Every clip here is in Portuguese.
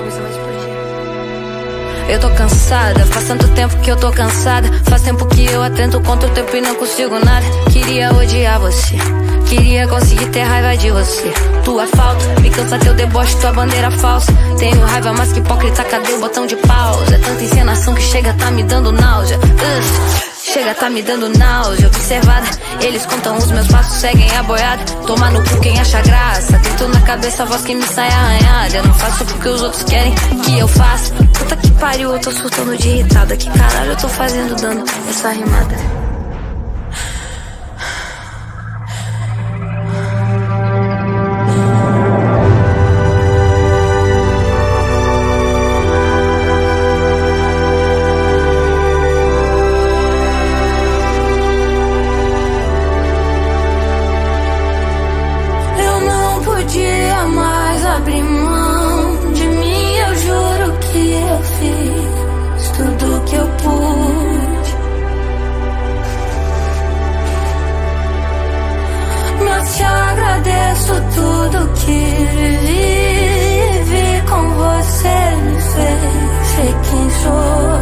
cabeça vai explodir. Eu tô cansada, faz tanto tempo que eu tô cansada. Faz tempo que eu atento contra o tempo e não consigo nada. Queria odiar você, queria conseguir ter raiva de você. Tua falta, me cansa teu deboche, tua bandeira falsa. Tenho raiva, mas que hipócrita, cadê o botão de pausa? É tanta encenação que chega, tá me dando náusea. Chega, tá me dando náusea. Observada, eles contam os meus passos, seguem a boiada. Toma no cu quem acha graça. Tento na cabeça a voz que me sai arranhada. Eu não faço porque os outros querem que eu faça. Puta que pariu, eu tô surtando de irritada. Que caralho eu tô fazendo dando essa rimada? Abrir mão de mim, eu juro que eu fiz tudo que eu pude. Mas te agradeço tudo que vivi com você, me fez ser quem sou.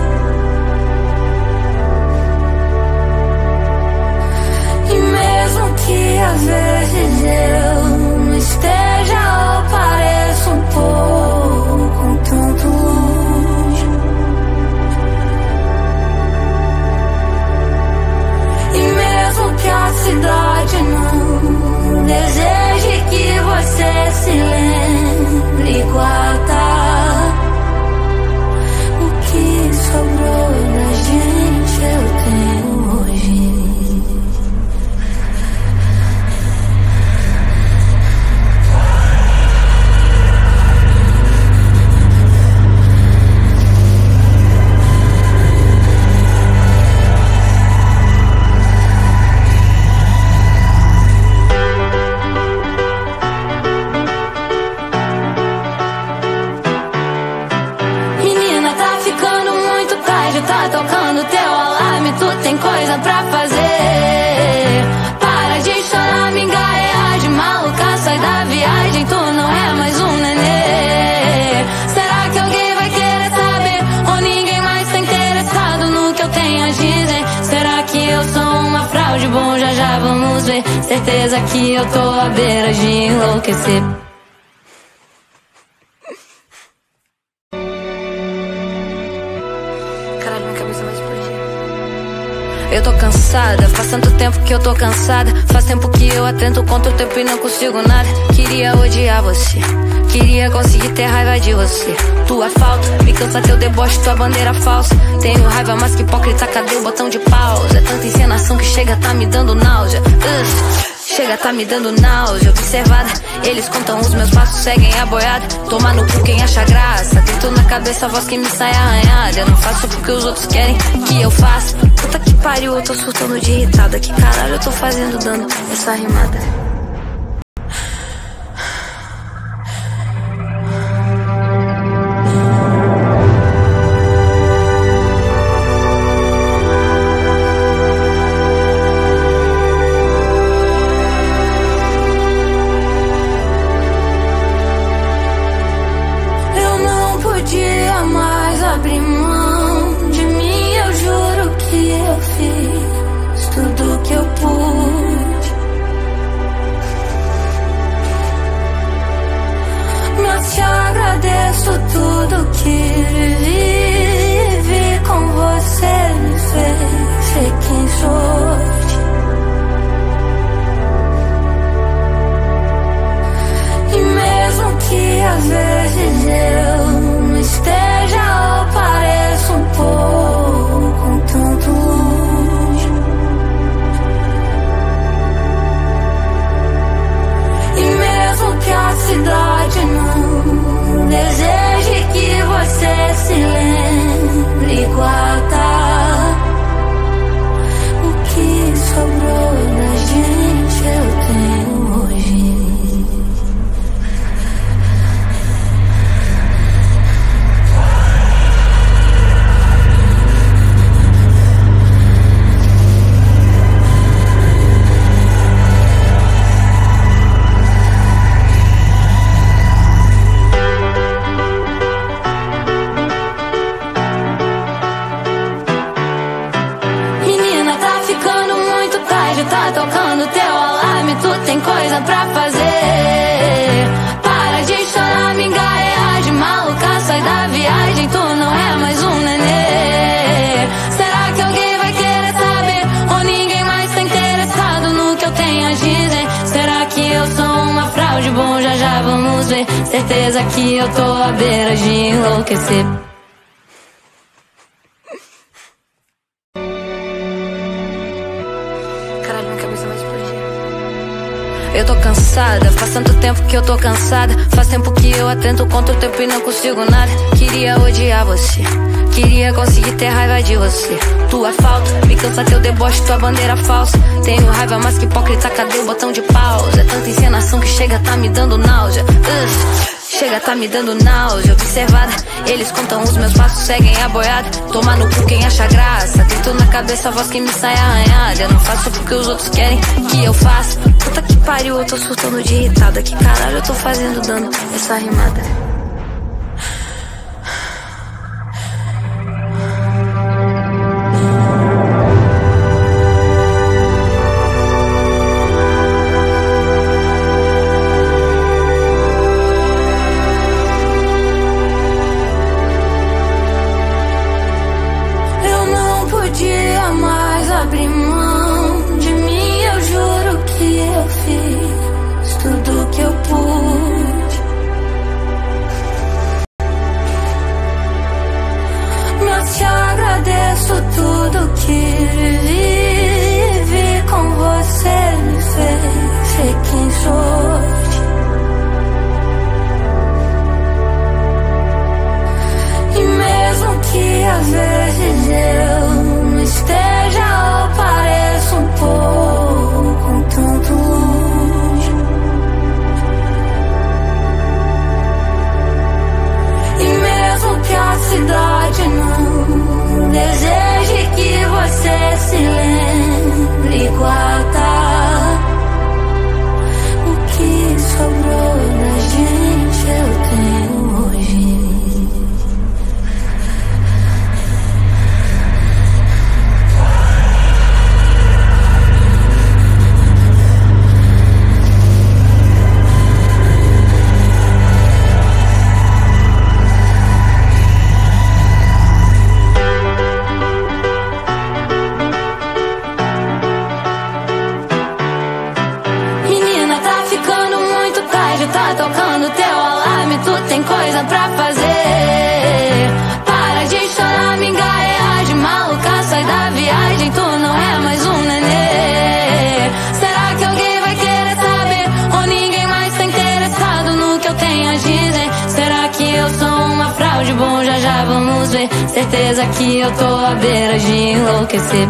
E mesmo que às vezes eu não esteja ou pareça um pouco tanto longe, e mesmo que a cidade não deseje que você se lembre guardar o que sobrou da gente, eu tenho hoje. Tá tocando teu alarme, tu tem coisa pra fazer. Para de chorar, me engarrear de maluca, sai da viagem, tu não é mais um nenê. Será que alguém vai querer saber? Ou ninguém mais tá interessado no que eu tenho a dizer? Será que eu sou uma fraude? Bom, já já vamos ver. Certeza que eu tô à beira de enlouquecer. Caralho, minha cabeça vai explodir. Eu tô cansada, faz tanto tempo que eu tô cansada. Faz tempo que eu atento contra o tempo e não consigo nada. Queria odiar você, queria conseguir ter raiva de você. Tua falta, me cansa teu deboche, tua bandeira falsa. Tenho raiva, mas que hipócrita, cadê o botão de pausa? É tanta encenação que chega, tá me dando náusea. Chega, tá me dando náusea. Observada, eles contam os meus passos, seguem a boiada. Toma no cu quem acha graça. Tento na cabeça a voz que me sai arranhada. Eu não faço porque os outros querem que eu faça. Puta que pariu, eu tô surtando de irritada. Que caralho eu tô fazendo dando essa rimada? Abrir mão de mim, eu juro que eu fiz tudo que eu pude. Mas te agradeço tudo que vivi com você, me fez ser quem sou. E mesmo que às vezes eu não esteja ou pareça um pouco tanto longe, e mesmo que a cidade não deseje que você se lembre guardar o que vamos ver. Certeza que eu tô à beira de enlouquecer. Caralho, minha cabeça vai explodir. Eu tô cansada, faz tanto tempo que eu tô cansada. Faz tempo que eu atento contra o tempo e não consigo nada. Queria odiar você, queria conseguir ter raiva de você. Tua falta, me cansa teu deboche, tua bandeira falsa. Tenho raiva, mas que hipócrita, cadê o botão de pausa? É tanta encenação que chega, tá me dando náusea. Chega, tá me dando náusea. Observada, eles contam os meus passos, seguem a boiada. Toma no cu quem acha graça. Grito na cabeça, a voz que me sai arranhada. Eu não faço porque os outros querem que eu faça. Puta que pariu, eu tô surtando de irritada. Que caralho eu tô fazendo dando essa rimada? Abrir mão de mim, eu juro que eu fiz tudo que eu pude. Mas te agradeço tudo que vivi com você, me fez ser quem sou hoje. E mesmo que às vezes eu não esteja ou pareça um pouco tanto longe, e mesmo que a cidade não deseje que você se lembre, guarda o que sobrou da gente, eu tenho hoje. Tá tocando teu alarme, tu tem coisa pra fazer. Para de chorar, me engarear de maluca, sai da viagem, tu não é mais um nenê. Será que alguém vai querer saber? Ou ninguém mais tá interessado no que eu tenho a dizer? Será que eu sou uma fraude? Bom, já já vamos ver. Certeza que eu tô à beira de enlouquecer.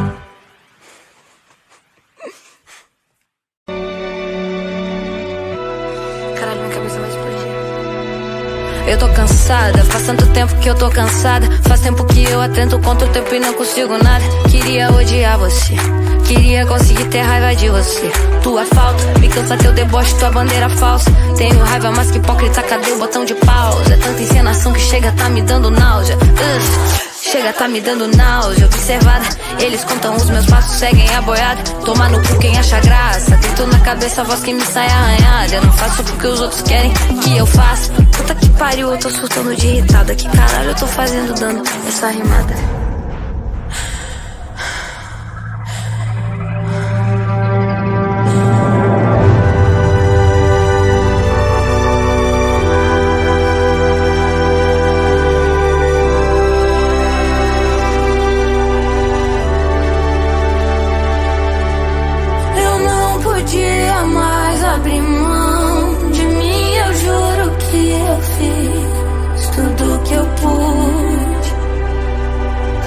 Caralho, minha cabeça vai explodir. Eu tô cansada, faz tanto tempo que eu tô cansada. Faz tempo que eu atento contra o tempo e não consigo nada. Queria odiar você, queria conseguir ter raiva de você. Tua falta, me cansa teu deboche, tua bandeira falsa. Tenho raiva, mas que hipócrita, cadê o botão de pausa? É tanta encenação que chega, tá me dando náusea. Chega, tá me dando náusea. Observada, eles contam os meus passos, seguem a boiada. Toma no cu quem acha graça. Grito na cabeça, a voz que me sai arranhada. Eu não faço porque os outros querem que eu faça. Puta que pariu, eu tô surtando de irritada. Que caralho eu tô fazendo dando essa rimada? Abrir mão de mim, eu juro que eu fiz tudo que eu pude.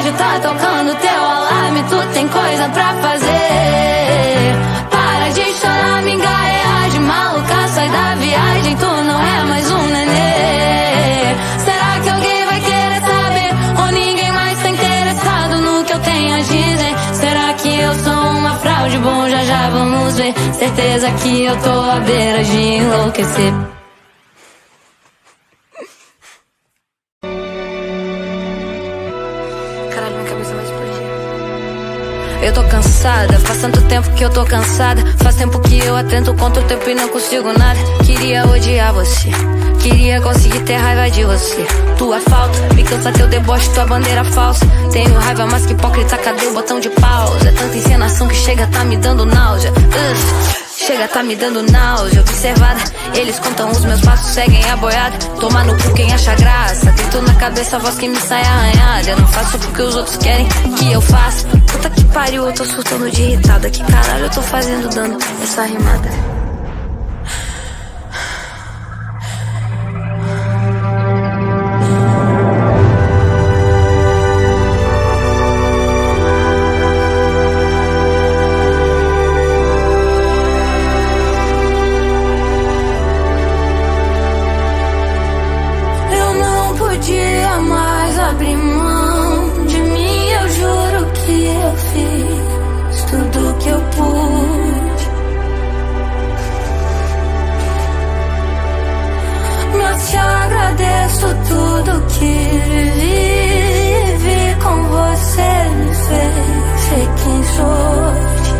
prédio tá tocando teu alarme, tu tem coisa pra fazer. Para de chorar, minga, reage, maluca, sai da viagem, tu não é mais um nenê. Será que alguém vai querer saber? Ou ninguém mais tá interessado no que eu tenho a dizer? Será que eu sou uma fraude? Bom, já já vamos ver. Certeza que eu tô à beira de enlouquecer. Caralho, minha cabeça vai explodir. Eu tô cansada, faz tanto tempo que eu tô cansada. Faz tempo que eu atento contra o tempo e não consigo nada. Queria odiar você, queria conseguir ter raiva de você. Tua falta, me cansa teu deboche, tua bandeira falsa. Tenho raiva, mas que hipócrita, cadê o botão de pausa? É tanta encenação que chega, tá me dando náusea. Chega, tá me dando náusea. Observada, eles contam os meus passos, seguem a boiada. Toma no cu quem acha graça. Grito na cabeça, a voz que me sai arranhada. Eu não faço porque os outros querem que eu faça. Puta que pariu, eu tô surtando de irritada. Que caralho eu tô fazendo dando essa rimada? Abrir mão de mim, eu juro que eu fiz tudo que eu pude. Mas te agradeço tudo que vivi com você, me fez ser quem sou.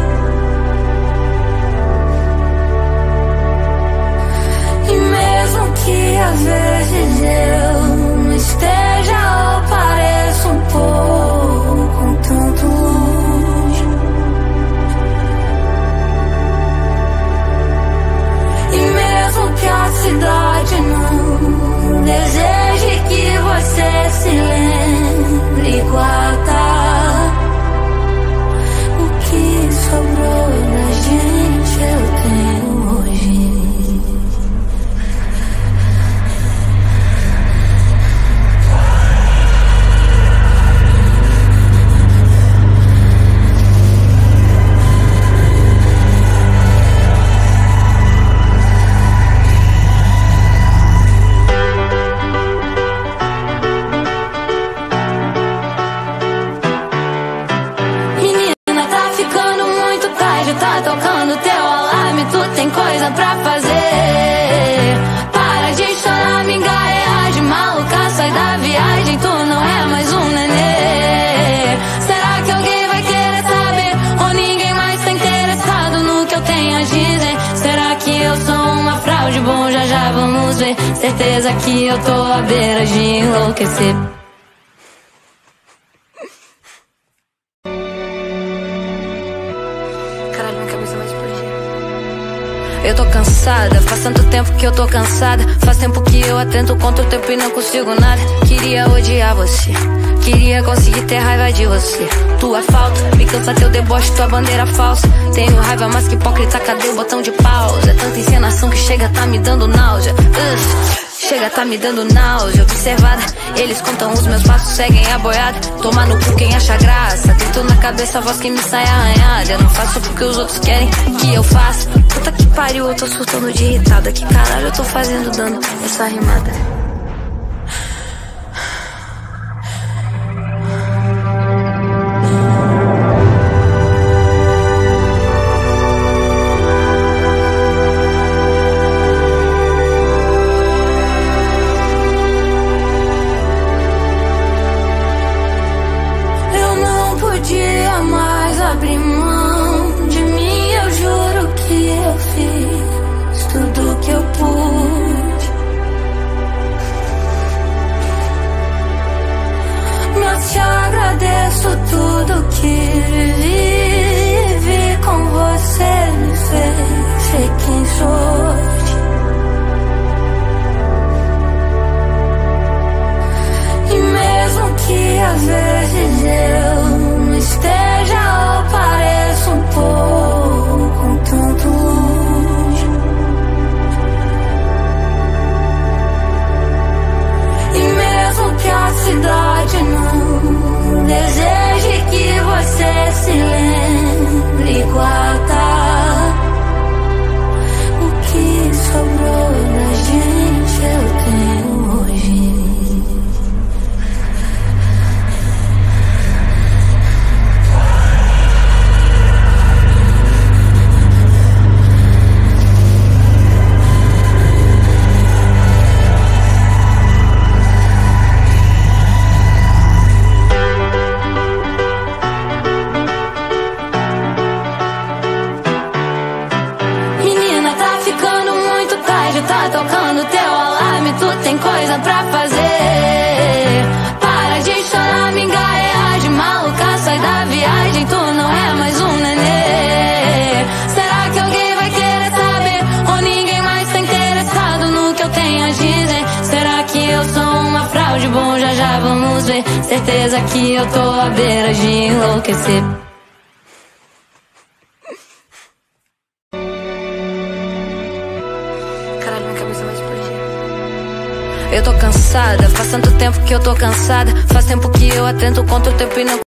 E mesmo que às vezes eu não esteja ou pareça um pouco tanto longe, e mesmo que a cidade não deseje que você se lembre, guarda o que sobrou da gente, eu tenho hoje. Tá tocando teu alarme, tu tem coisa pra fazer. Para de chorar, minga, reage, maluca, sai da viagem, tu não é mais um nenê. Será que alguém vai querer saber? Ou ninguém mais tá interessado no que eu tenho a dizer? Será que eu sou uma fraude? Bom, já já vamos ver. Certeza que eu tô à beira de enlouquecer. Caralho, minha cabeça vai explodir. Eu tô cansada, faz tanto tempo que eu tô cansada. Faz tempo que eu atento contra o tempo e não consigo nada. Queria odiar você, queria conseguir ter raiva de você. Tua falta, me cansa teu deboche, tua bandeira falsa. Tenho raiva, mas que hipócrita, cadê o botão de pausa? É tanta encenação que chega, tá me dando náusea. Chega, tá me dando náusea. Observada, eles contam os meus passos, seguem a boiada. Toma no cu quem acha graça. Grito na cabeça, a voz que me sai arranhada. Eu não faço porque os outros querem que eu faça. Puta que pariu, eu tô surtando de irritada. Que caralho eu tô fazendo dando essa rimada? Abrir mão de mim, eu juro que eu fiz tudo que eu pude. Mas te agradeço tudo que vivi com você, me fez ser quem sou. E mesmo que às vezes eu não esteja ou pareça um pouco tanto longe, e mesmo que a cidade não deseje guarda. O que sobrou da gente eu tenho hoje. Tá tocando teu alarme, tu tem coisa pra fazer. Para de chorar, minga, reage, maluca, sai da viagem, tu não é mais um nenê. Será que alguém vai querer saber? Ou ninguém mais tá interessado no que eu tenho a dizer? Será que eu sou uma fraude? Bom, já já vamos ver. Certeza que eu tô à beira de enlouquecer. Caralho, minha cabeça vai explodir. Eu tô cansada, faz tanto tempo que eu tô cansada. Faz tempo que eu atento contra o tempo e não...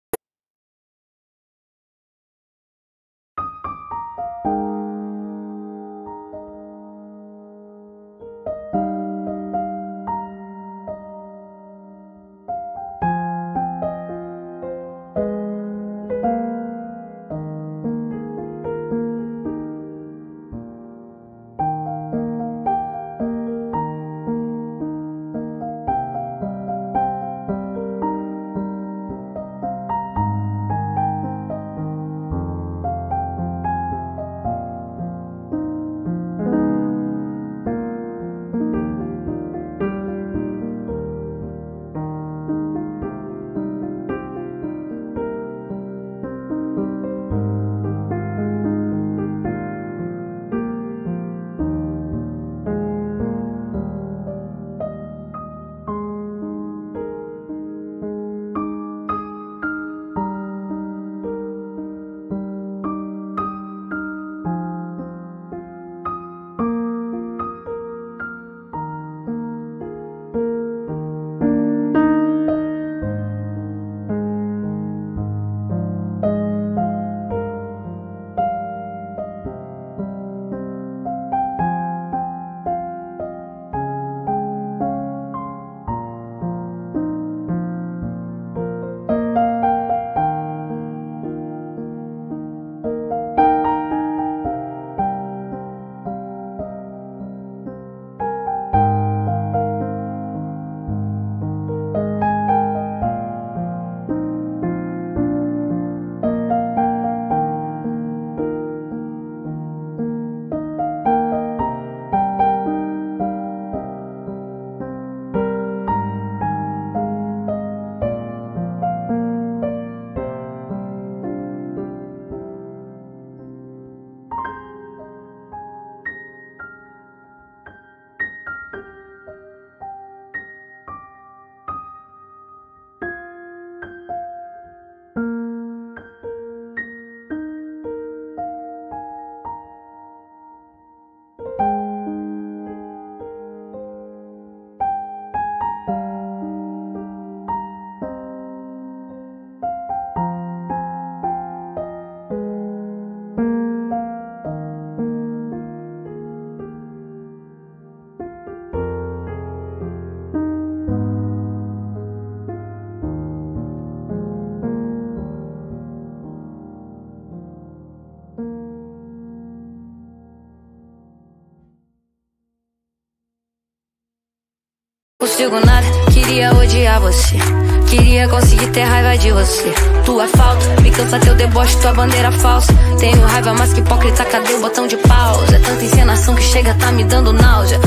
Consigo nada, queria odiar você. Queria conseguir ter raiva de você. Tua falta, me cansa teu deboche, tua bandeira falsa. Tenho raiva, mas que hipócrita, cadê o botão de pausa? É tanta encenação que chega, tá me dando náusea.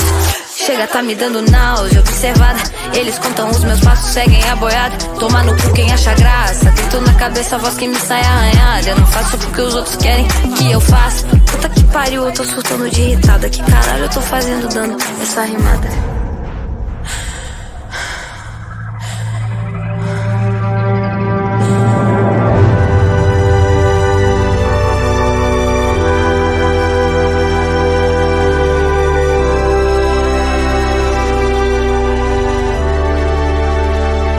Chega, tá me dando náusea. Observada, eles contam os meus passos, seguem a boiada. Toma no cu quem acha graça. Grito na cabeça, a voz que me sai arranhada. Eu não faço porque os outros querem que eu faça. Puta que pariu, eu tô surtando de irritada. Que caralho eu tô fazendo dando essa rimada?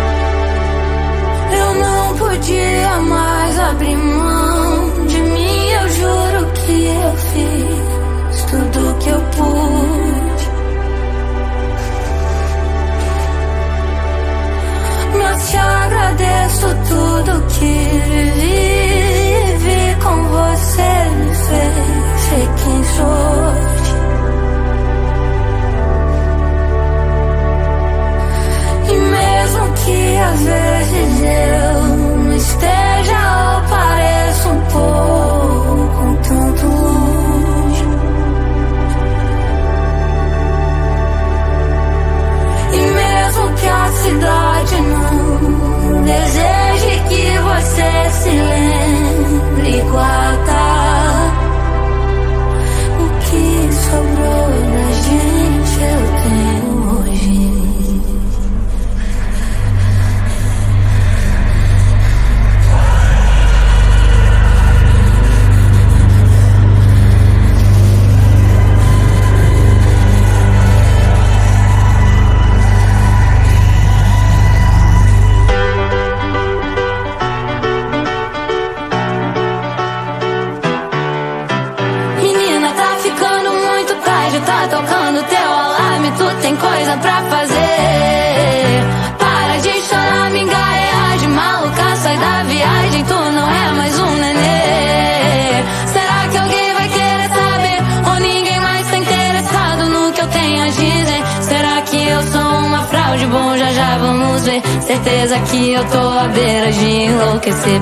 Abrir mão de minha te agradeço tudo que vivi com você, me fez ser quem sou. E mesmo que às vezes eu não esteja ou pareça um pouco tanto longe, e mesmo que a cidade não deseje que você se lembre guardar o que sobrou da gente, eu tenho hoje. Tá tocando teu alarme, tu tem coisa pra fazer. Para de chorar, me engarear de maluca, sai da viagem, tu não é mais um nenê. Será que alguém vai querer saber? Ou ninguém mais tá interessado no que eu tenho a dizer? Será que eu sou uma fraude? Bom, já já vamos ver. Certeza que eu tô à beira de enlouquecer.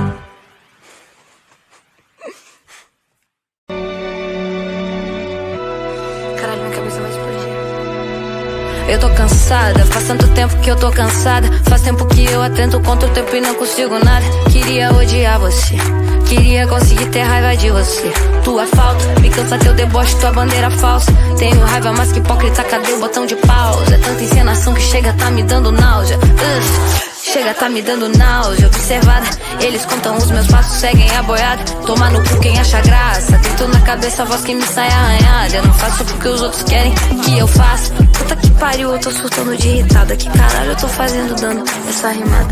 Eu tô cansada, faz tanto tempo que eu tô cansada. Faz tempo que eu atento contra o tempo e não consigo nada. Queria odiar você, queria conseguir ter raiva de você. Tua falta, me cansa teu deboche, tua bandeira falsa. Tenho raiva, mas que hipócrita, cadê o botão de pausa? É tanta encenação que chega, tá me dando náusea. Chega, tá me dando náusea. Observada, eles contam os meus passos, seguem a boiada. Toma no cu quem acha graça. Tento na cabeça a voz que me sai arranhada. Eu não faço porque os outros querem que eu faça. Puta que pariu, eu tô surtando de irritada. Que caralho eu tô fazendo dando essa rimada?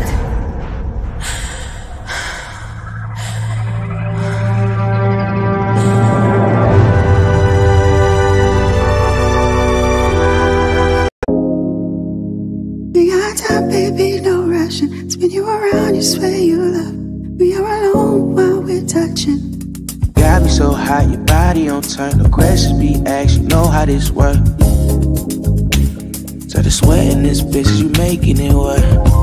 Spin you around, you swear you love. We are alone while we're touching. Got me so hot, your body on turn. No questions be asked, you know how this work. So the sweat in this bitch, you making it work.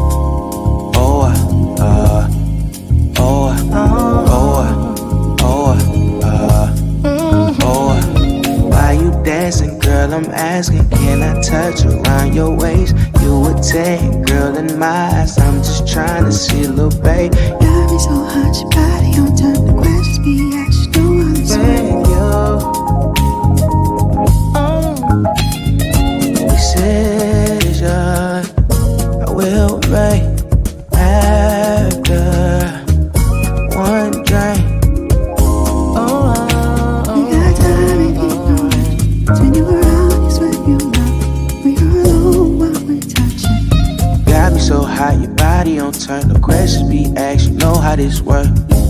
Why you dancing, girl? I'm asking, can I touch around your waist? You a 10, girl, in my eyes. I'm just trying to see a little babe. Got me so hot, your body on turn. The questions be asked, you know how this work. Decision I will make after one drink. You got time if you know it. Spin you around, you swear you love. We are alone while we're touching. Got me so hot, your body on turn. No questions be asked, you know how this work.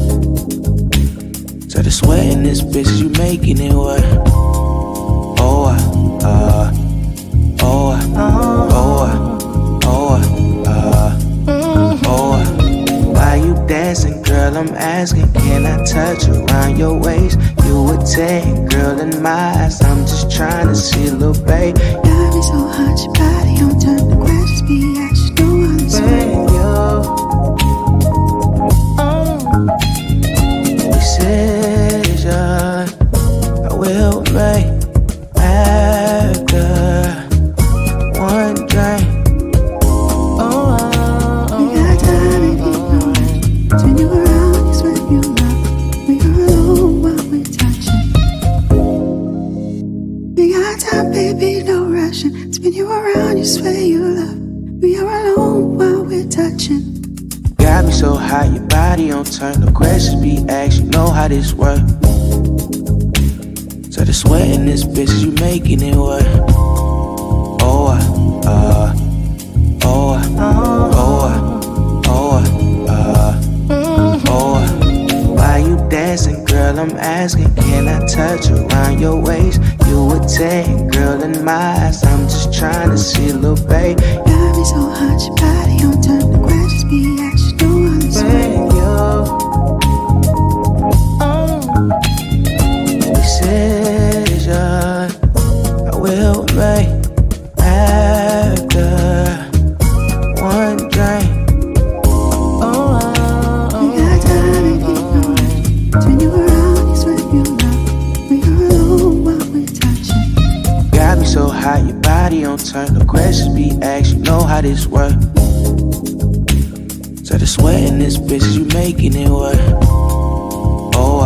So the sweat in this bitch, you making it work. Why you dancing, girl? I'm asking, can I touch around your waist? You a 10, girl, in my eyes. I'm just trying to see a little babe. Got me so hot, your body on turn. The questions be asked, you know how this work. Decision I will make after one drink. You got time if you know it. Spin you around, you swear you love. We are alone while we're touching. We got time, baby, no rushing. Spin you around, you swear you love. We are alone while we're touching. Got me so hot, your body on turn. No questions be asked, you know how this work. So the sweat in this bitch, you making it work. Why you dancing, girl? I'm asking, can I touch around your waist? You a 10, girl, in my eyes. I'm just trying to see a little babe. Got me so hot, your body on turn. The questions how this work. So the sweat in this bitch, you making it work. Oh,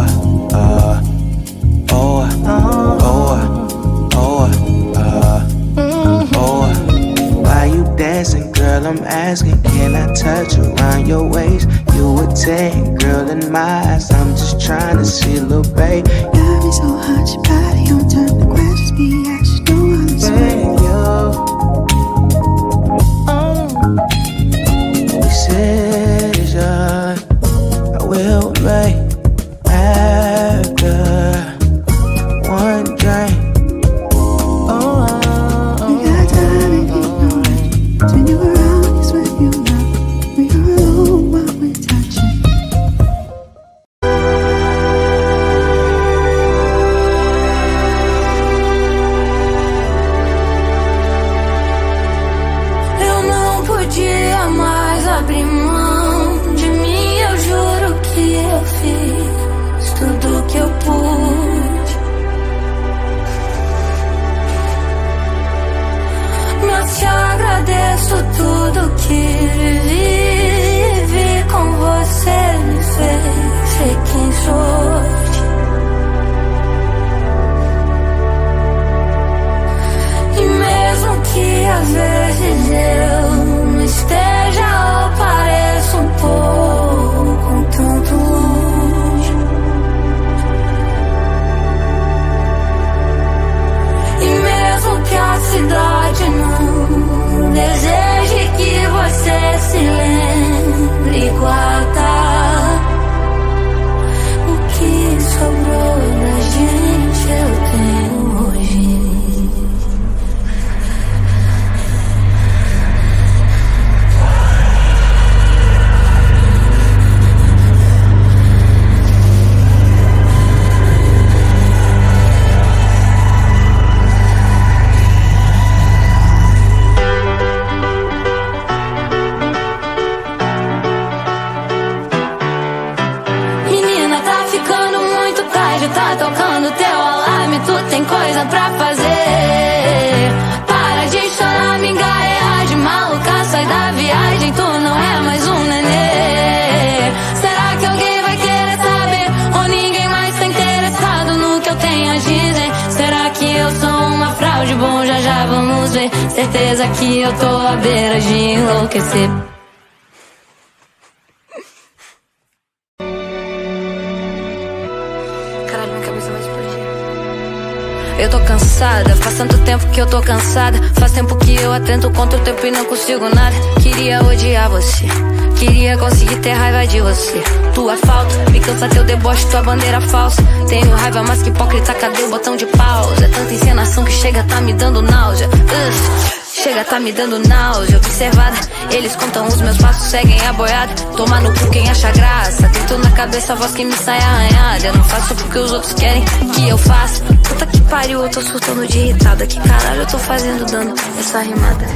why you dancing, girl? I'm asking, can I touch around your waist? You a 10, girl, in my eyes. I'm just trying to see, little babe. Love me so hot, your body on turn. The questions be asked, you know I'm the same. Decision I will make after one drink. We got time and keep going. Turn you around, it's what you love. We are alone while we're touching. Eu não podia mais abrir mão de mim, eu juro que eu fiz tudo que eu pude. Mas te agradeço tudo que vivi com você, me fez ser quem sou. E mesmo que às vezes eu não esteja ou pareça um pouco tanto longe, e mesmo que a cidade não deseje que você se lembre guardar o que sobrou da gente, eu tenho hoje. Menina, tá ficando muito tarde, tá tocando teu alarme, tu tem coisa pra fazer. Para de chorar, me engarrear de maluca, sai da viagem, tu não é mais um nenê. Será que alguém vai querer saber, ou ninguém mais tá interessado no que eu tenho a dizer? Será que eu sou uma fraude? Bom, já já vamos ver. Certeza que eu tô à beira de enlouquecer. Caralho, minha cabeça vai explodir. Eu tô cansada, faz tanto tempo que eu tô cansada. Faz tempo que eu atento contra o tempo e não consigo nada. Queria odiar você, queria conseguir ter raiva de você. Tua falta, me cansa teu deboche, tua bandeira falsa. Tenho raiva, mas que hipócrita, cadê o botão de pausa? É tanta encenação que chega, tá me dando náusea. Chega, tá me dando náusea. Observada, eles contam os meus passos, seguem a boiada. Toma no cu quem acha graça. Tento na cabeça a voz que me sai arranhada. Eu não faço porque os outros querem que eu faça. Puta que pariu, eu tô surtando de irritada. Que caralho eu tô fazendo dando essa rimada?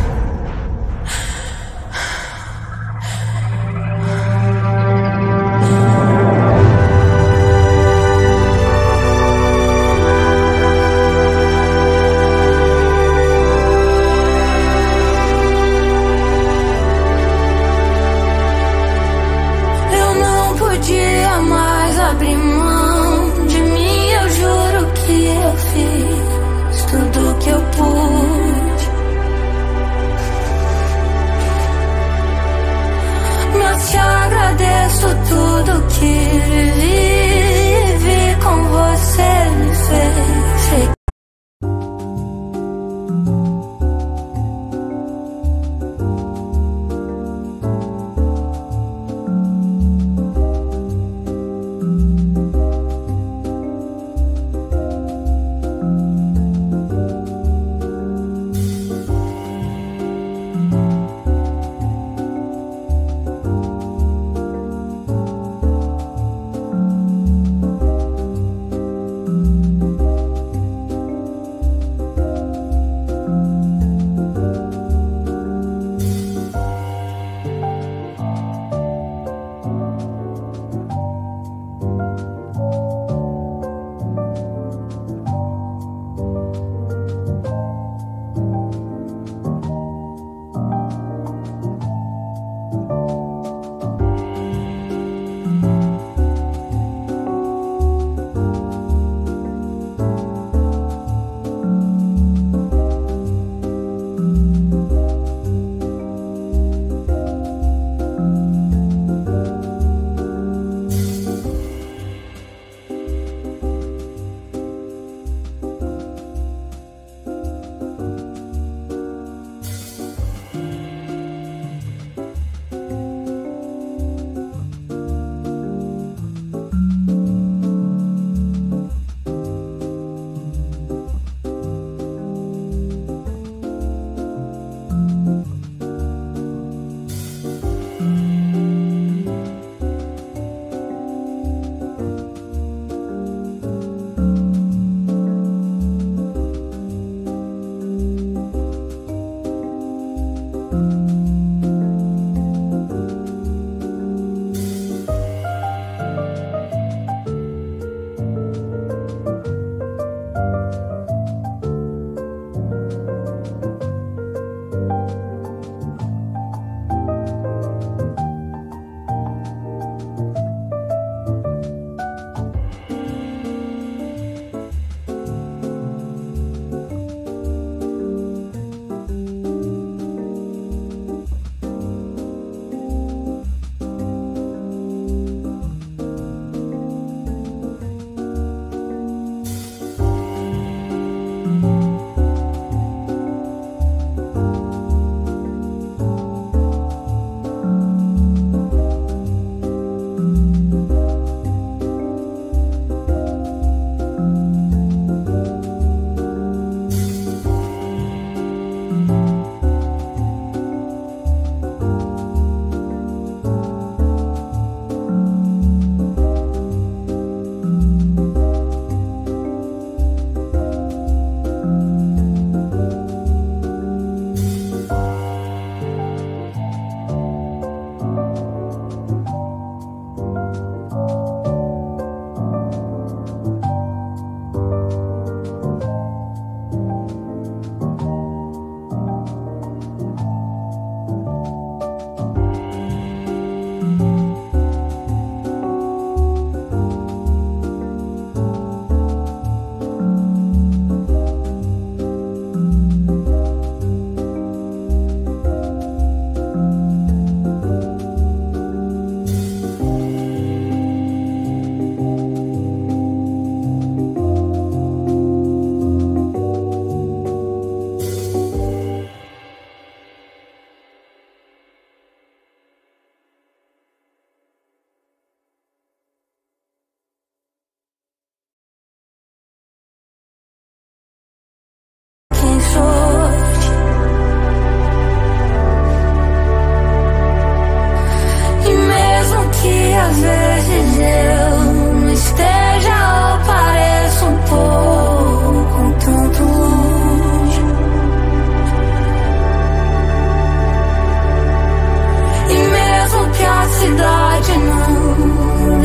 Eu não podia mais abrir mão de mim, eu juro que eu fiz tudo que eu pude. Mas te agradeço tudo que vivi com você, me fez ser.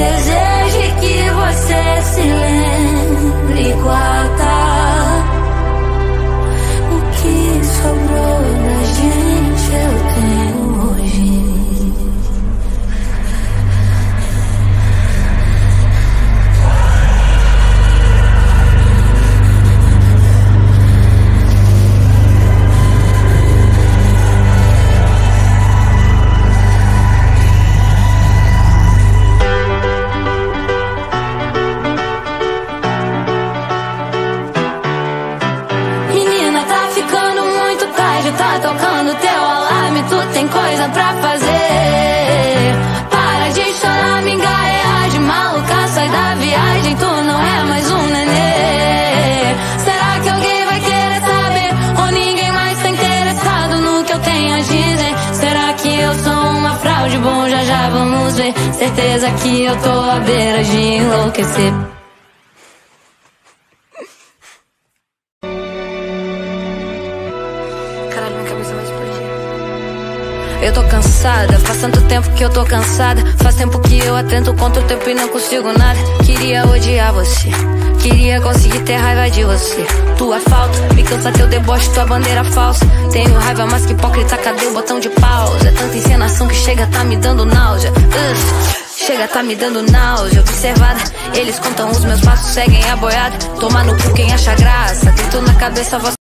deseje que você se lembre, guarda o que sobrou da gente, eu tenho hoje. Tá tocando teu alarme, tu tem coisa pra fazer. Para de chorar, me engarear de maluca, sai da viagem, tu não é mais um nenê. Será que alguém vai querer saber? Ou ninguém mais tá interessado no que eu tenho a dizer? Será que eu sou uma fraude? Bom, já já vamos ver. Certeza que eu tô à beira de enlouquecer. Caralho, minha cabeça vai explodir. Eu tô cansada, faz tanto tempo que eu tô cansada. Faz tempo que eu atento contra o tempo e não consigo nada. Queria odiar você, queria conseguir ter raiva de você. Tua falta, me cansa teu deboche, tua bandeira falsa. Tenho raiva, mas que hipócrita, cadê o botão de pausa? É tanta encenação que chega, tá me dando náusea. Chega, tá me dando náusea. Observada, eles contam os meus passos, seguem a boiada. Toma no cu quem acha graça, grito na cabeça, voz